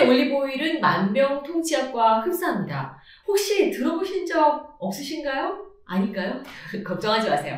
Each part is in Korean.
올리브오일은 만병통치약과 흡사합니다. 혹시 들어보신 적 없으신가요? 아닐까요? 걱정하지 마세요.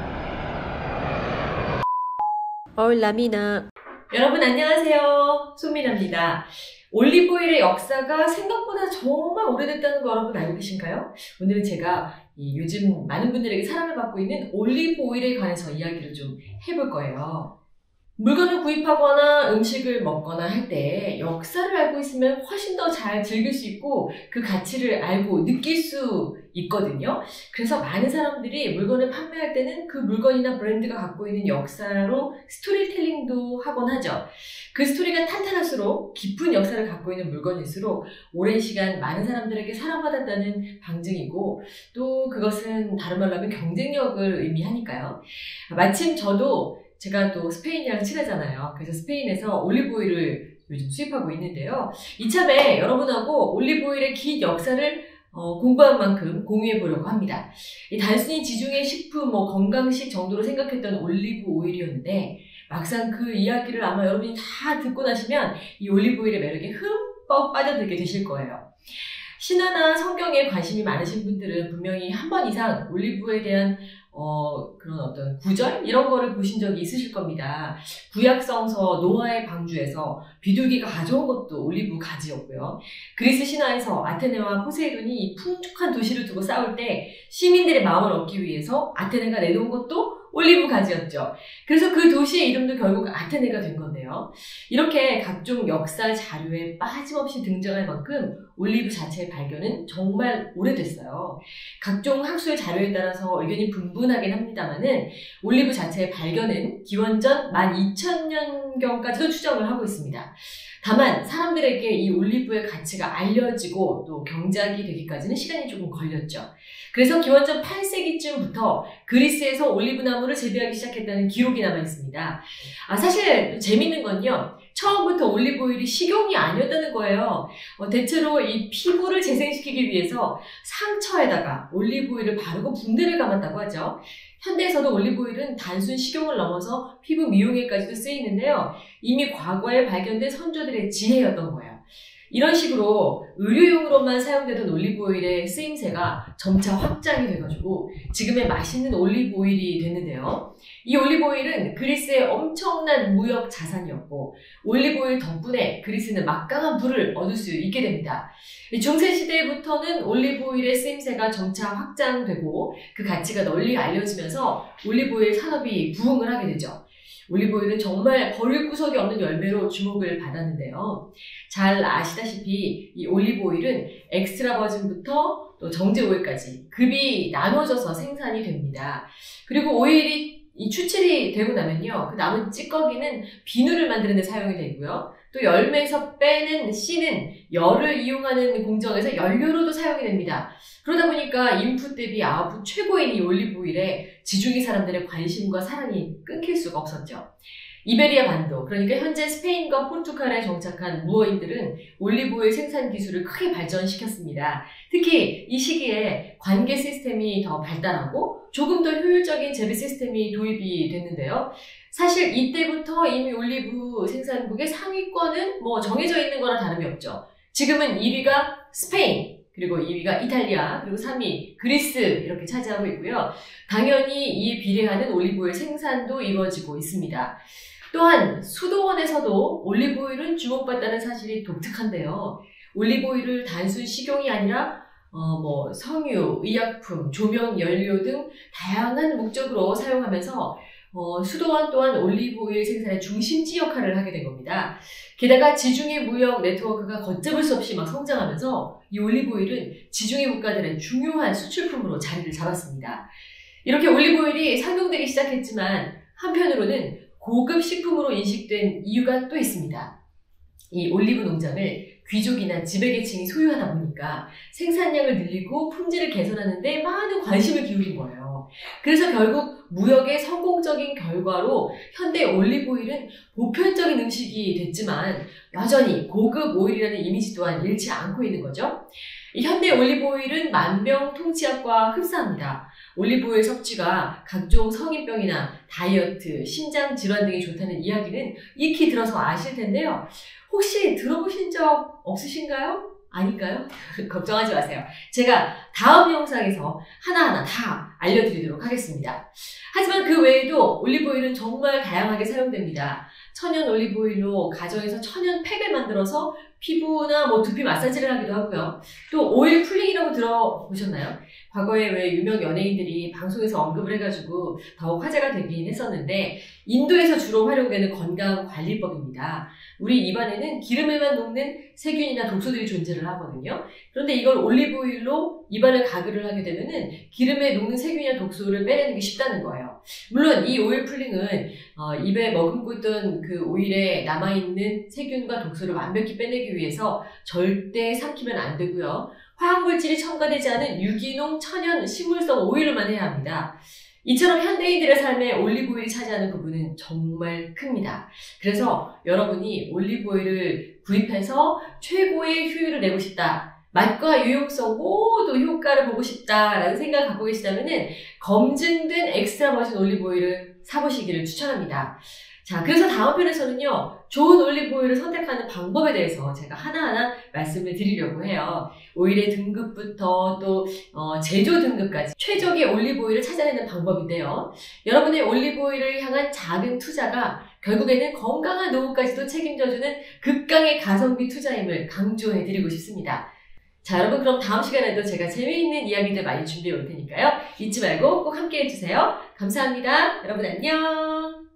Hola, 여러분 안녕하세요. 손미나입니다. 올리브오일의 역사가 생각보다 정말 오래됐다는 거 여러분 알고 계신가요? 오늘은 제가 요즘 많은 분들에게 사랑을 받고 있는 올리브오일에 관해서 이야기를 좀 해볼 거예요. 물건을 구입하거나 음식을 먹거나 할 때 역사를 알고 있으면 훨씬 더 잘 즐길 수 있고 그 가치를 알고 느낄 수 있거든요. 그래서 많은 사람들이 물건을 판매할 때는 그 물건이나 브랜드가 갖고 있는 역사로 스토리텔링도 하곤 하죠. 그 스토리가 탄탄할수록 깊은 역사를 갖고 있는 물건일수록 오랜 시간 많은 사람들에게 사랑받았다는 방증이고 또 그것은 다른 말로 하면 경쟁력을 의미하니까요. 마침 제가 또 스페인이랑 친하잖아요. 그래서 스페인에서 올리브오일을 요즘 수입하고 있는데요. 이참에 여러분하고 올리브오일의 긴 역사를 공부한 만큼 공유해 보려고 합니다. 단순히 지중해 식품, 건강식 정도로 생각했던 올리브오일이었는데 막상 그 이야기를 아마 여러분이 다 듣고 나시면 이 올리브오일의 매력에 흠뻑 빠져들게 되실 거예요. 신화나 성경에 관심이 많으신 분들은 분명히 한 번 이상 올리브에 대한 그런 어떤 구절? 이런 거를 보신 적이 있으실 겁니다. 구약성서 노아의 방주에서 비둘기가 가져온 것도 올리브 가지였고요. 그리스 신화에서 아테네와 포세이돈이 이 풍족한 도시를 두고 싸울 때 시민들의 마음을 얻기 위해서 아테네가 내놓은 것도 올리브 가지였죠. 그래서 그 도시의 이름도 결국 아테네가 된 건데요. 이렇게 각종 역사 자료에 빠짐없이 등장할 만큼 올리브 자체의 발견은 정말 오래됐어요. 각종 학술 자료에 따라서 의견이 분분하긴 합니다만은 올리브 자체의 발견은 기원전 12,000년경까지도 추정을 하고 있습니다. 다만 사람들에게 이 올리브의 가치가 알려지고 또 경작이 되기까지는 시간이 조금 걸렸죠. 그래서 기원전 8세기쯤부터 그리스에서 올리브나무를 재배하기 시작했다는 기록이 남아 있습니다. 사실 재밌는 건요. 처음부터 올리브오일이 식용이 아니었다는 거예요. 대체로 이 피부를 재생시키기 위해서 상처에다가 올리브오일을 바르고 붕대를 감았다고 하죠. 현대에서도 올리브오일은 단순 식용을 넘어서 피부 미용에까지도 쓰이는데요. 이미 과거에 발견된 선조들의 지혜였던 거예요. 이런 식으로 의료용으로만 사용되던 올리브오일의 쓰임새가 점차 확장이 돼가지고 지금의 맛있는 올리브오일이 됐는데요. 이 올리브오일은 그리스의 엄청난 무역 자산이었고 올리브오일 덕분에 그리스는 막강한 부를 얻을 수 있게 됩니다. 중세시대부터는 올리브오일의 쓰임새가 점차 확장되고 그 가치가 널리 알려지면서 올리브오일 산업이 부흥을 하게 되죠. 올리브오일은 정말 버릴 구석이 없는 열매로 주목을 받았는데요. 잘 아시다시피 이 올리브오일은 엑스트라 버진부터 또 정제 오일까지 급이 나눠져서 생산이 됩니다. 그리고 오일이 추출이 되고 나면요. 그 남은 찌꺼기는 비누를 만드는 데 사용이 되고요. 또 열매에서 빼는 씨는 열을 이용하는 공정에서 연료로도 사용이 됩니다. 그러다 보니까 인풋 대비 아웃풋 최고인 이 올리브오일에 지중해 사람들의 관심과 사랑이 끊길 수가 없었죠. 이베리아 반도, 그러니까 현재 스페인과 포르투갈에 정착한 무어인들은 올리브오일 생산 기술을 크게 발전시켰습니다. 특히 이 시기에 관계 시스템이 더 발달하고 조금 더 효율적인 재배 시스템이 도입이 됐는데요. 사실 이때부터 이미 올리브 생산국의 상위권은 정해져 있는 거나 다름이 없죠. 지금은 1위가 스페인, 그리고 2위가 이탈리아, 그리고 3위 그리스 이렇게 차지하고 있고요. 당연히 이에 비례하는 올리브오일 생산도 이루어지고 있습니다. 또한 수도원에서도 올리브오일은 주목받다는 사실이 독특한데요. 올리브오일을 단순 식용이 아니라 성유, 의약품, 조명, 연료 등 다양한 목적으로 사용하면서 수도원 또한 올리브오일 생산의 중심지 역할을 하게 된 겁니다. 게다가 지중해 무역 네트워크가 걷잡을 수 없이 막 성장하면서 이 올리브오일은 지중해 국가들의 중요한 수출품으로 자리를 잡았습니다. 이렇게 올리브오일이 상용되기 시작했지만 한편으로는 고급 식품으로 인식된 이유가 또 있습니다. 이 올리브 농장을 귀족이나 지배계층이 소유하다 보니까 생산량을 늘리고 품질을 개선하는 데 많은 관심을 기울인 거예요. 그래서 결국 무역의 성공적인 결과로 현대 올리브오일은 보편적인 음식이 됐지만 여전히 고급 오일이라는 이미지 또한 잃지 않고 있는 거죠. 이 현대 올리브오일은 만병통치약과 흡사합니다. 올리브오일 섭취가 각종 성인병이나 다이어트, 심장 질환 등에 좋다는 이야기는 익히 들어서 아실 텐데요. 혹시 들어보신 적 없으신가요? 아닐까요? 걱정하지 마세요. 제가 다음 영상에서 하나하나 다 알려드리도록 하겠습니다. 하지만 그 외에도 올리브오일은 정말 다양하게 사용됩니다. 천연 올리브오일로 가정에서 천연 팩을 만들어서 피부나 두피 마사지를 하기도 하고요. 또 오일 풀링이라고 들어보셨나요? 과거에 왜 유명 연예인들이 방송에서 언급을 해가지고 더욱 화제가 되긴 했었는데 인도에서 주로 활용되는 건강관리법입니다. 우리 입안에는 기름에만 녹는 세균이나 독소들이 존재를 하거든요. 그런데 이걸 올리브오일로 입안을 가글을 하게 되면은 기름에 녹는 세균이나 독소를 빼내는 게 쉽다는 거예요. 물론 이 오일 풀링은 입에 머금고 있던 그 오일에 남아있는 세균과 독소를 완벽히 빼내기 위해서 절대 삼키면 안 되고요. 화학물질이 첨가되지 않은 유기농 천연 식물성 오일로만 해야 합니다. 이처럼 현대인들의 삶에 올리브오일이 차지하는 부분은 정말 큽니다. 그래서 여러분이 올리브오일을 구입해서 최고의 효율을 내고 싶다. 맛과 유용성 모두 효과를 보고 싶다라는 생각을 갖고 계시다면 검증된 엑스트라 버진 올리브오일을 사보시기를 추천합니다. 자, 그래서 다음 편에서는요, 좋은 올리브오일을 선택하는 방법에 대해서 제가 하나하나 말씀을 드리려고 해요. 오일의 등급부터 또 제조 등급까지 최적의 올리브오일을 찾아내는 방법인데요. 여러분의 올리브오일을 향한 작은 투자가 결국에는 건강한 노후까지도 책임져주는 극강의 가성비 투자임을 강조해드리고 싶습니다. 자, 여러분 그럼 다음 시간에도 제가 재미있는 이야기들 많이 준비해 올 테니까요. 잊지 말고 꼭 함께 해주세요. 감사합니다. 여러분 안녕.